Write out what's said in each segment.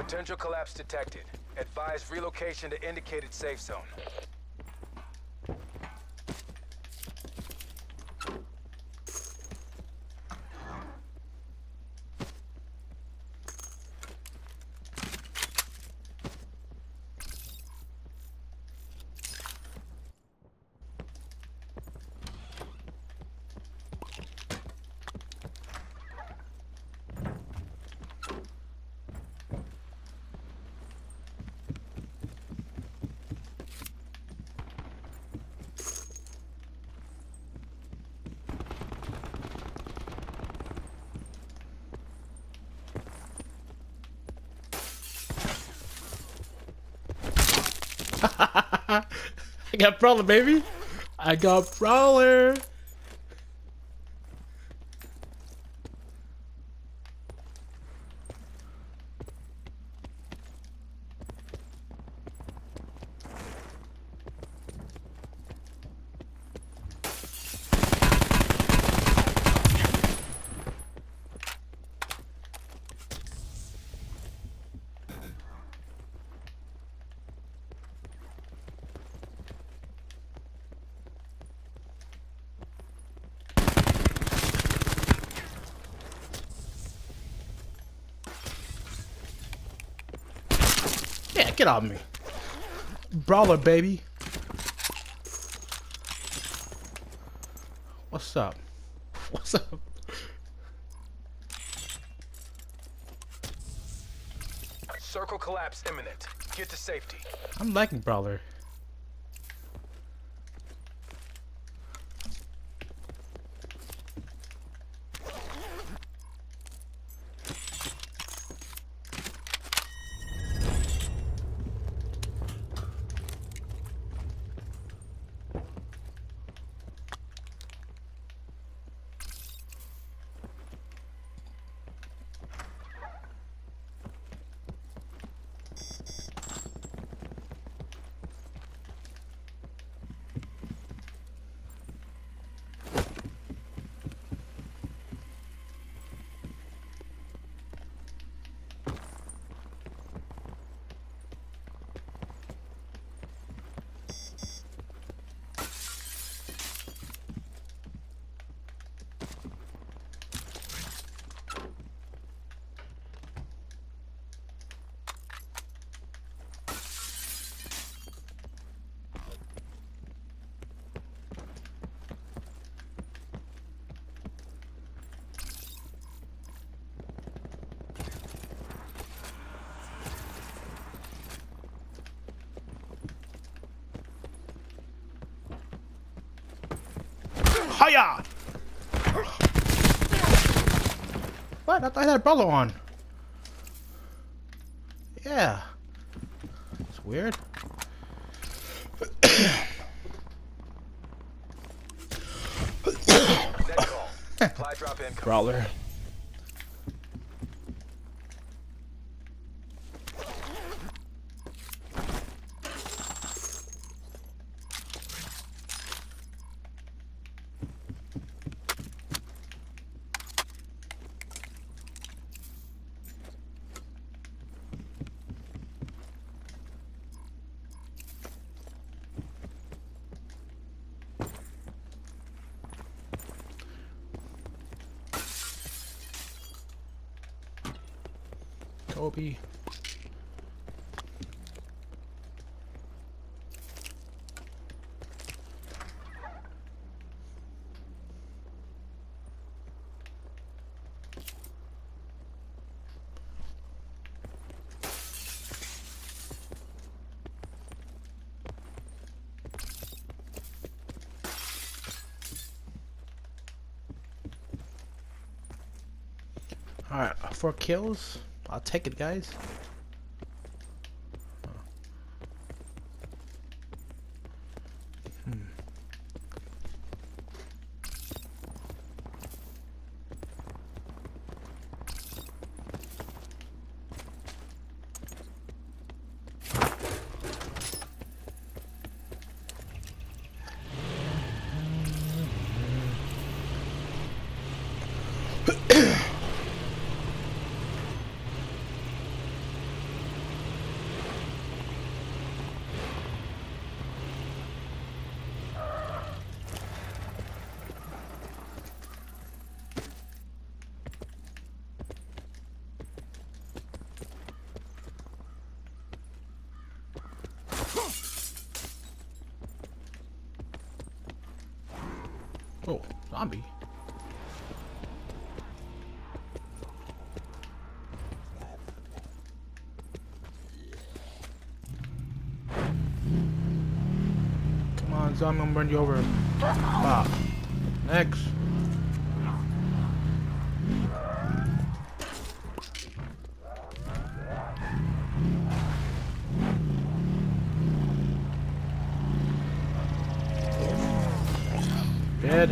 Potential collapse detected. Advise relocation to indicated safe zone. I got Brawler, baby. I got Brawler. Yeah, get off me. Brawler, baby. What's up? What's up? Circle collapse imminent. Get to safety. I'm liking Brawler. Hiya! What? I thought I had a Brawler on. Yeah. It's weird. Net call. Supply drop incoming. Brawler. Kobe. Alright, 4 kills. I'll take it, guys. Oh, zombie. Come on, zombie, I'm gonna run you over. Ah. Next. Dead.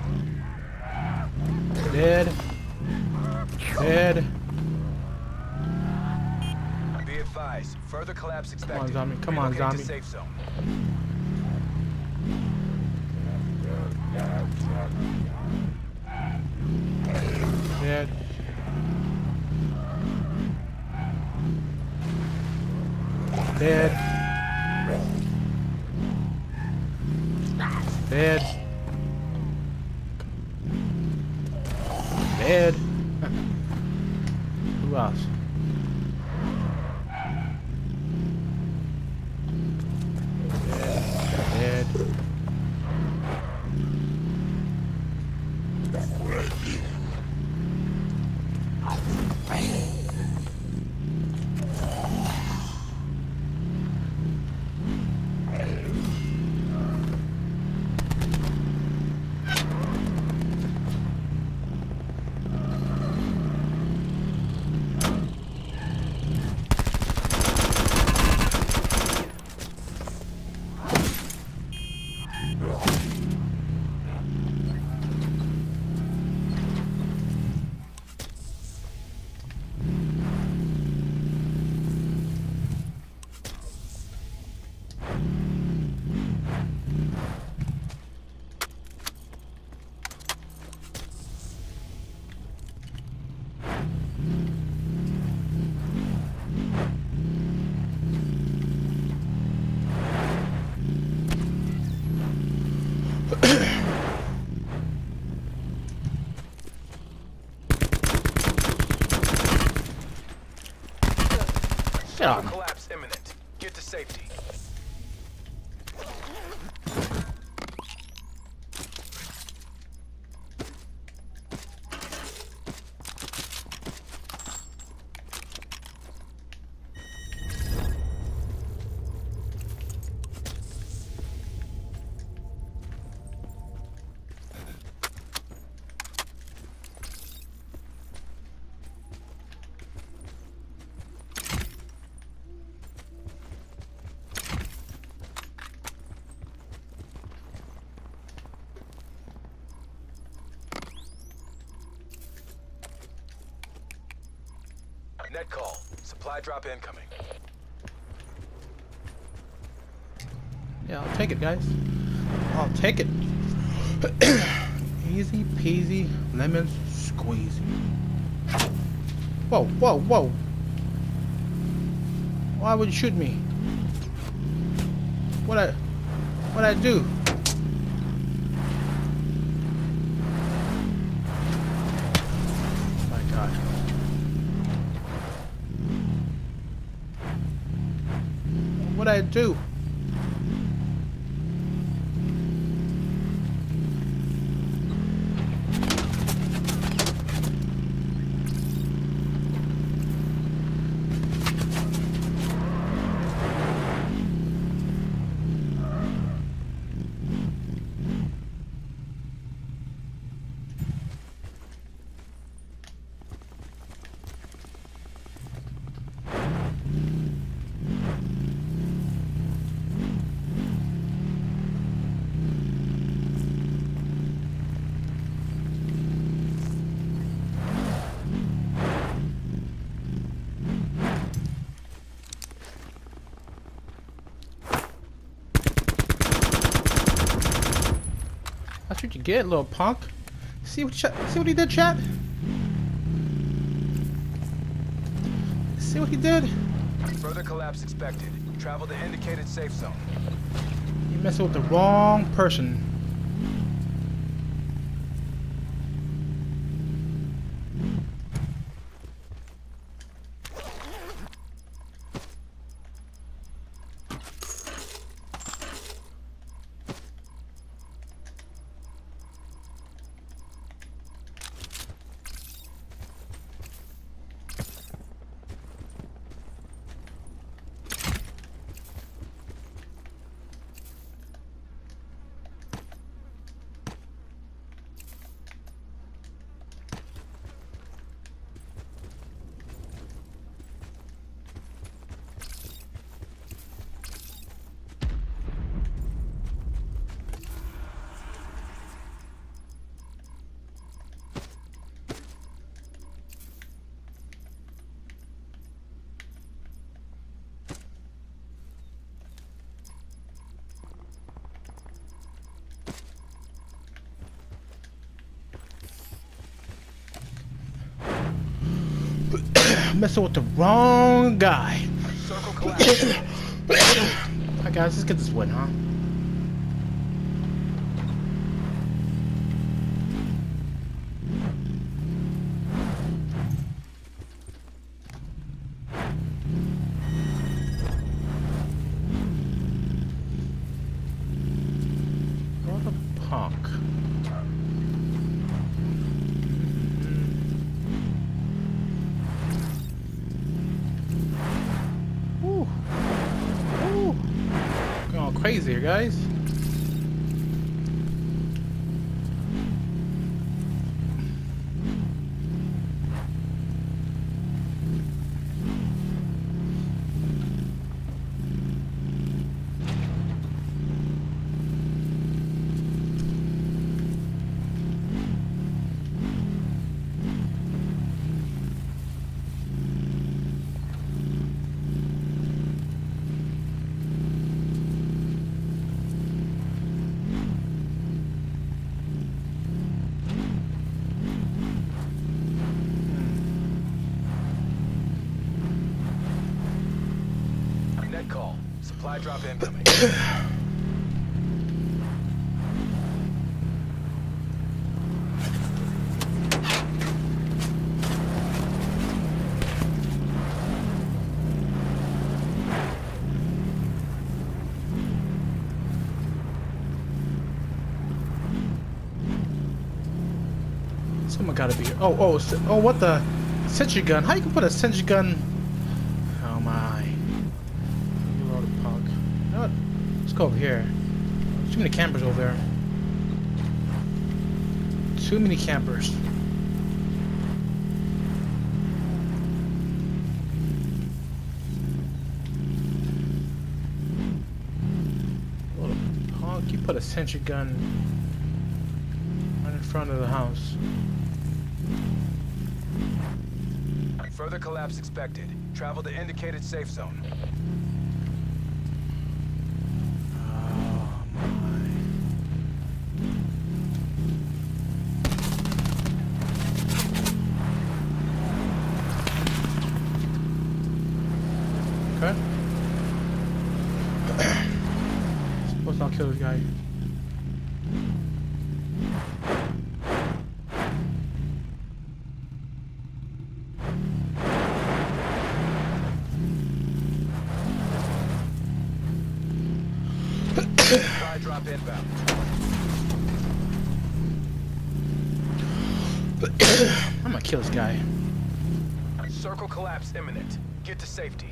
Dead. Dead. Be advised, further collapse expected. Come on, zombie. Come on, Relocate zombie. to safe zone. Dead. Dead. Dead. Dead. Who else? Dead. Further collapse imminent. Get to safety. Net call. Supply drop incoming. Yeah, I'll take it, guys. I'll take it. Easy peasy, lemon squeezy. Whoa, whoa, whoa. Why would you shoot me? What'd I do? Oh my God. What'd I do? That's what you get, little punk. See what he did, chat? See what he did? Further collapse expected. Travel to indicated safe zone. You messing with the wrong person. Messing with the wrong guy. Circle collapse. Alright guys, let's get this win, huh? What a punk. Ooh. Ooh. Going crazy here, guys. Net call. Supply drop incoming. Someone gotta be here. Oh, what the? Sentry gun. How you can put a sentry gun? Oh my. You load of punk. You know what? Let's go over here. Too many campers over there. Too many campers. Load of punk. You put a sentry gun right in front of the house. Further collapse expected. Travel to indicated safe zone. Oh my. Okay. Suppose I'll kill this guy. Supply drop inbound. I'm gonna kill this guy. Circle collapse imminent. Get to safety.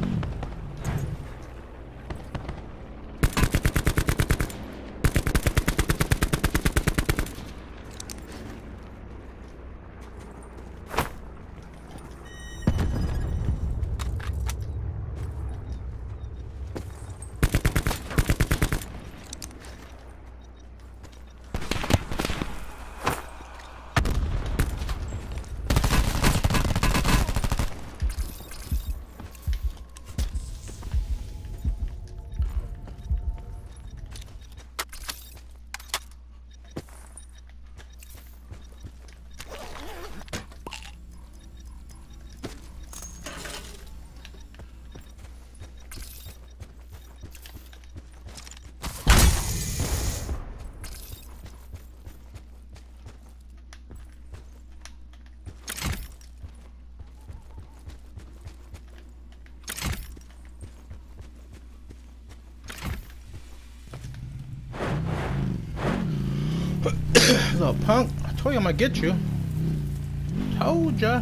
Little punk. I told you I'm gonna get you. Told ya.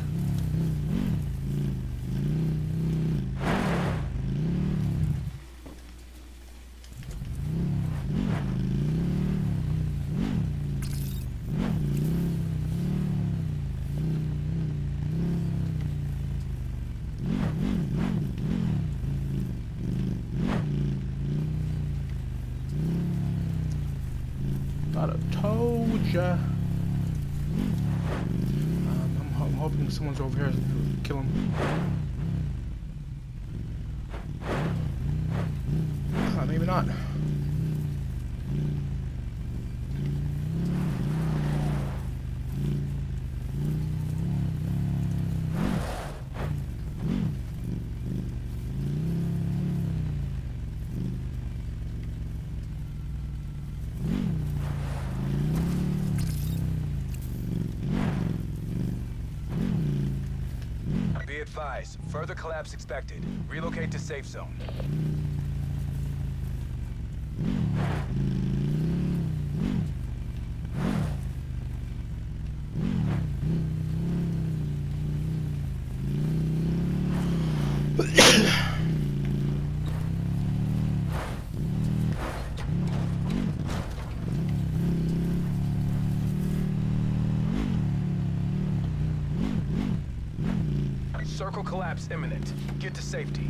Thought I told ya. I'm hoping someone's over here to kill him. Maybe not. advised, further collapse expected. Relocate to safe zone. Circle collapse imminent. Get to safety.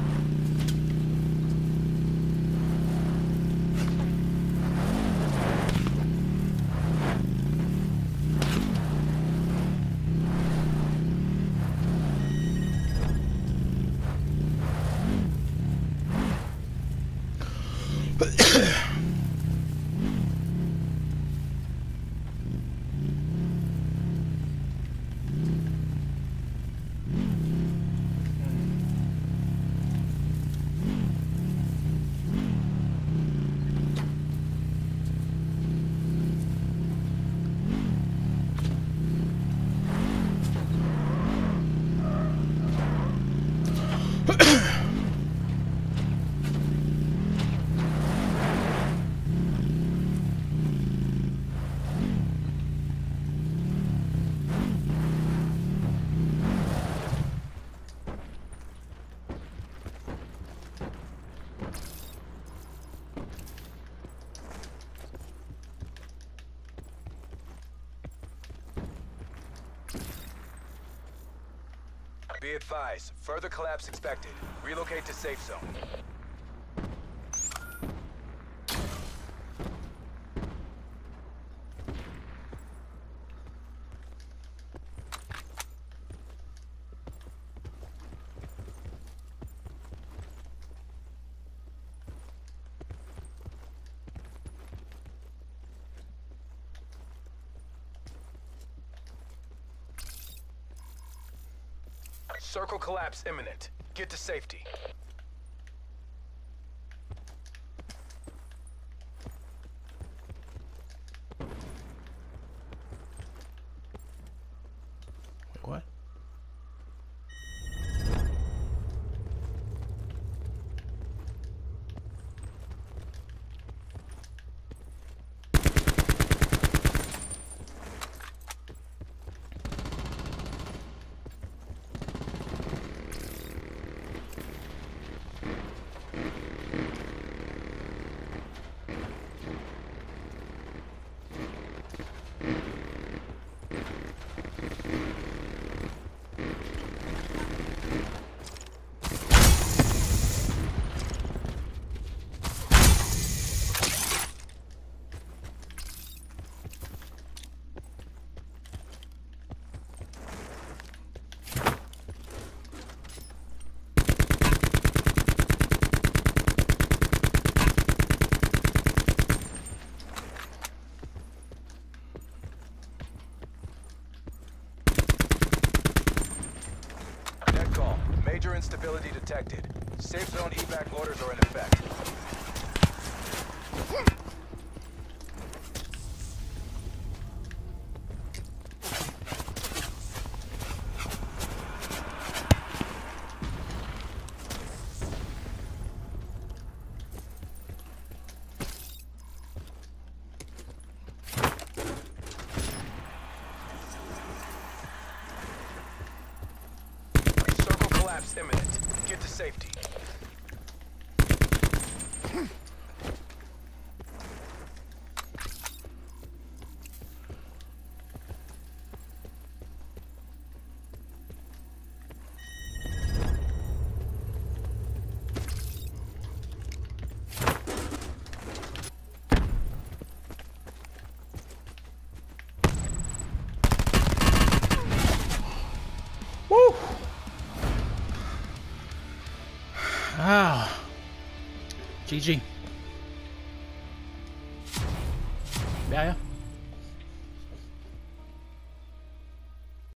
Be advised, further collapse expected. Relocate to safe zone. Circle collapse imminent. Get to safety. Wait, what? Major instability detected. Safe zone evac orders are in effect. Collapse imminent. Get to safety. Woo! Ah, GG. Ja, ja.